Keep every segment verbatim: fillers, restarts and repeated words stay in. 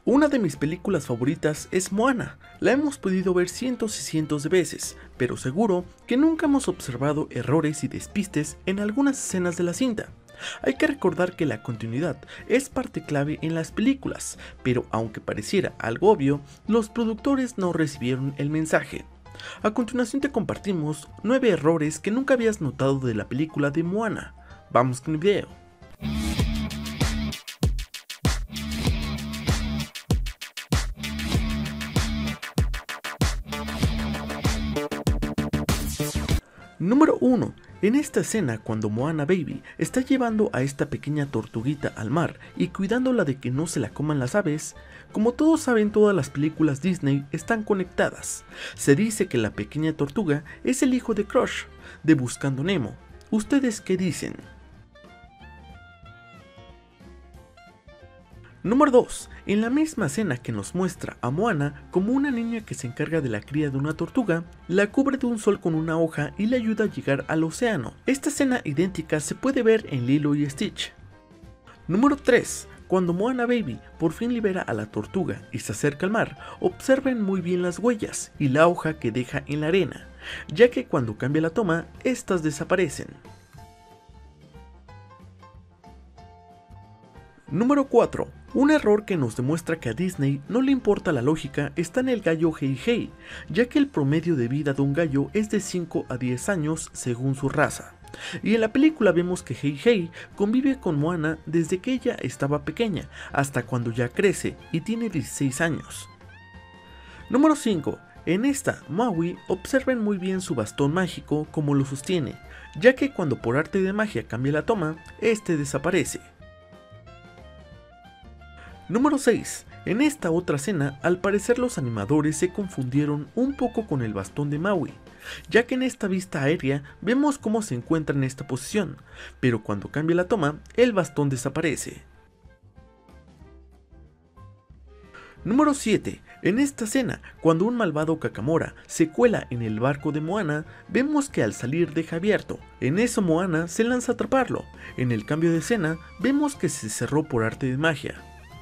Una de mis películas favoritas es Moana. La hemos podido ver cientos y cientos de veces, pero seguro que nunca hemos observado errores y despistes en algunas escenas de la cinta. Hay que recordar que la continuidad es parte clave en las películas, pero aunque pareciera algo obvio, los productores no recibieron el mensaje. A continuación te compartimos nueve errores que nunca habías notado de la película de Moana. Vamos con el video. Número uno. En esta escena, cuando Moana Baby está llevando a esta pequeña tortuguita al mar y cuidándola de que no se la coman las aves, como todos saben, todas las películas Disney están conectadas. Se dice que la pequeña tortuga es el hijo de Crush, de Buscando Nemo. ¿Ustedes qué dicen? Número dos. En la misma escena que nos muestra a Moana como una niña que se encarga de la cría de una tortuga, la cubre de un sol con una hoja y le ayuda a llegar al océano. Esta escena idéntica se puede ver en Lilo y Stitch. Número tres. Cuando Moana Baby por fin libera a la tortuga y se acerca al mar, observen muy bien las huellas y la hoja que deja en la arena, ya que cuando cambia la toma, estas desaparecen. Número cuatro. Un error que nos demuestra que a Disney no le importa la lógica está en el gallo Hei Hei, ya que el promedio de vida de un gallo es de cinco a diez años según su raza. Y en la película vemos que Hei Hei convive con Moana desde que ella estaba pequeña hasta cuando ya crece y tiene dieciséis años. Número cinco. En esta, Maui, observen muy bien su bastón mágico como lo sostiene, ya que cuando por arte de magia cambia la toma, este desaparece. Número seis. En esta otra escena, al parecer los animadores se confundieron un poco con el bastón de Maui, ya que en esta vista aérea vemos cómo se encuentra en esta posición, pero cuando cambia la toma, el bastón desaparece. Número siete. En esta escena, cuando un malvado Kakamora se cuela en el barco de Moana, vemos que al salir deja abierto. En eso Moana se lanza a atraparlo. En el cambio de escena, vemos que se cerró por arte de magia.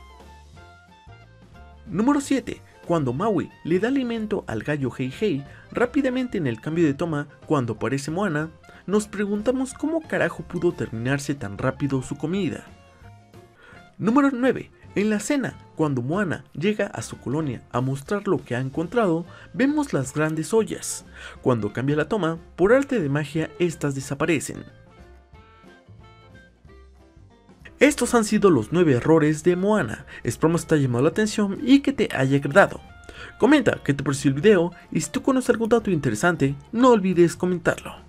Número siete. Cuando Maui le da alimento al gallo Hei Hei, rápidamente en el cambio de toma, cuando aparece Moana, nos preguntamos cómo carajo pudo terminarse tan rápido su comida. Número nueve. En la escena, cuando Moana llega a su colonia a mostrar lo que ha encontrado, vemos las grandes ollas. Cuando cambia la toma, por arte de magia, estas desaparecen. Estos han sido los nueve errores de Moana. Esperamos que te haya llamado la atención y que te haya agradado. Comenta qué te pareció el video y si tú conoces algún dato interesante, no olvides comentarlo.